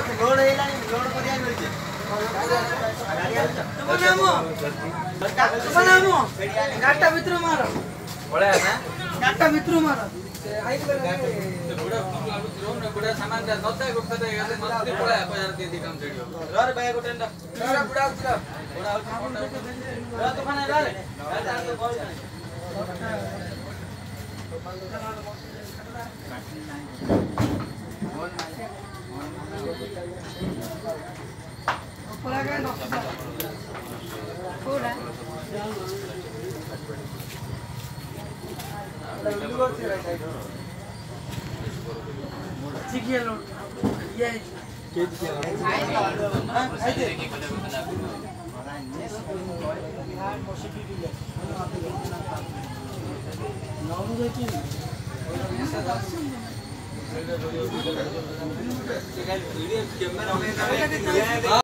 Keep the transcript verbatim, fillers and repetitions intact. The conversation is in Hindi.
लोड हेलानी लोड करिया मिलजे तुम नाम तुम नाम गाटा भितर मार पळे ना गाटा भितर मार आई के बुड़ा रूम ने बुड़ा सामान दे नते गुप्त दे मस्ती पळे हजार दे दी काम छडियो रे भाई गोटे रे बुड़ा उतरा बुड़ा उतरा रे तूफान रे गाटा तो बोल पूरा का पूरा चिकिया लो ये के चिकिया हां आइते नाम देखी कैमरा